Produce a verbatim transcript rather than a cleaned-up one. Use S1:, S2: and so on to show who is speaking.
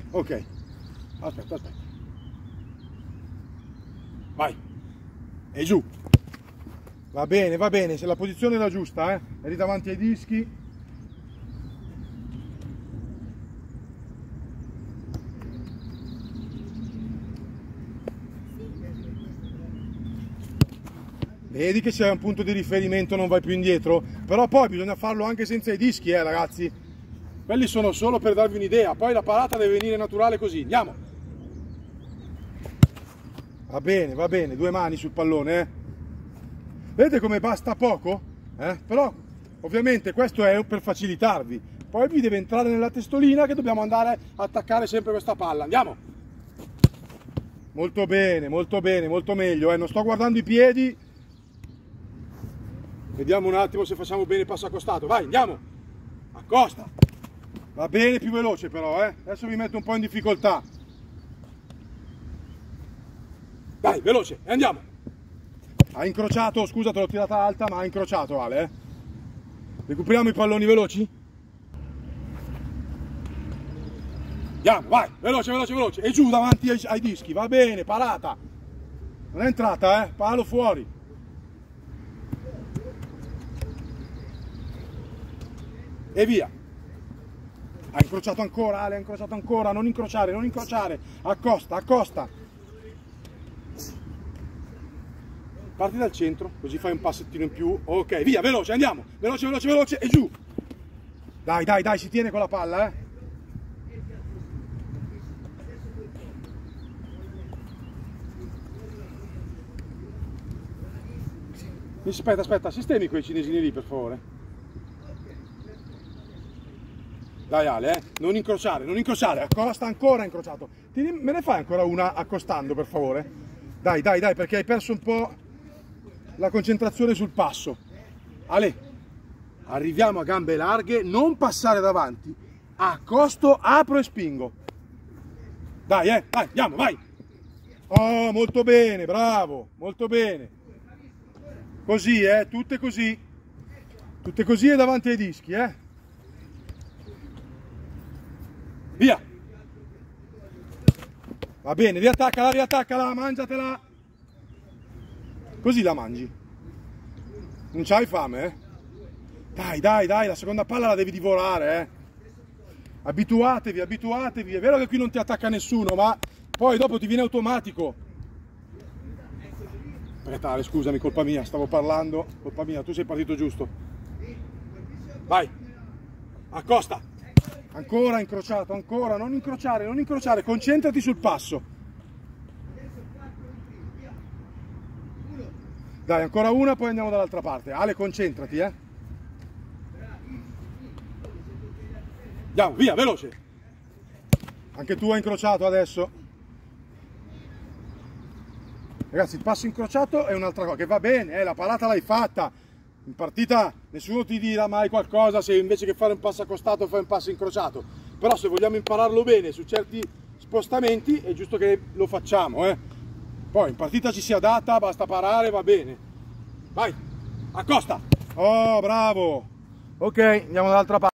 S1: Ok, aspetta, aspetta. Vai. E giù. Va bene, va bene, se la posizione è la giusta, eh. Eri davanti ai dischi. Vedi che c'è un punto di riferimento, non vai più indietro, però poi bisogna farlo anche senza i dischi, eh ragazzi. Quelli sono solo per darvi un'idea, poi la parata deve venire naturale così. Andiamo. Va bene, va bene, due mani sul pallone, eh. Vedete come basta poco? Eh? Però ovviamente questo è per facilitarvi. Poi vi deve entrare nella testolina che dobbiamo andare a attaccare sempre questa palla. Andiamo. Molto bene, molto bene, molto meglio, eh. Non sto guardando i piedi. Vediamo un attimo se facciamo bene il passo accostato. Vai, andiamo. Accosta. Va bene, più veloce però, eh. Adesso vi metto un po' in difficoltà. Dai, veloce, e andiamo. Ha incrociato, scusa, te l'ho tirata alta, ma ha incrociato Ale, eh. Recuperiamo i palloni veloci. Andiamo, vai, veloce, veloce, veloce. E giù davanti ai, ai dischi, va bene, parata. Non è entrata, eh, palo fuori. E via. Ha incrociato ancora, Ale, ha incrociato ancora. Non incrociare, non incrociare. Accosta, accosta. Parti dal centro, così fai un passettino in più. Ok, via, veloce, andiamo. Veloce, veloce, veloce e giù. Dai, dai, dai, si tiene con la palla, eh. Aspetta, aspetta, sistemi quei cinesini lì, per favore. Dai Ale, eh. Non incrociare, non incrociare. Accosta ancora incrociato. Tieni, me ne fai ancora una accostando, per favore? Dai, dai, dai, perché hai perso un po' la concentrazione sul passo. Ale, arriviamo a gambe larghe, non passare davanti. Accosto, apro e spingo. Dai, eh, dai, andiamo, vai. Oh, molto bene, bravo, molto bene. Così, eh, tutte così. Tutte così e davanti ai dischi, eh. Via. Va bene, riattaccala, riattaccala, mangiatela. Così la mangi. Non c'hai fame, eh? Dai, dai, dai, la seconda palla la devi divorare, eh? Abituatevi, abituatevi. È vero che qui non ti attacca nessuno, ma poi dopo ti viene automatico. Aspetta, Ale, scusami, colpa mia, stavo parlando. Colpa mia, tu sei partito giusto. Vai. Accosta. Ancora incrociato, ancora, non incrociare, non incrociare, concentrati sul passo. Dai, ancora una, poi andiamo dall'altra parte. Ale, concentrati, eh. Andiamo, via, veloce. Anche tu hai incrociato adesso. Ragazzi, il passo incrociato è un'altra cosa, che va bene, eh, la parata l'hai fatta. In partita nessuno ti dirà mai qualcosa se invece che fare un passo accostato fai un passo incrociato. Però se vogliamo impararlo bene su certi spostamenti è giusto che lo facciamo, eh. Poi in partita ci si adatta, basta parare, va bene. Vai, accosta. Oh, bravo. Ok, andiamo dall'altra parte.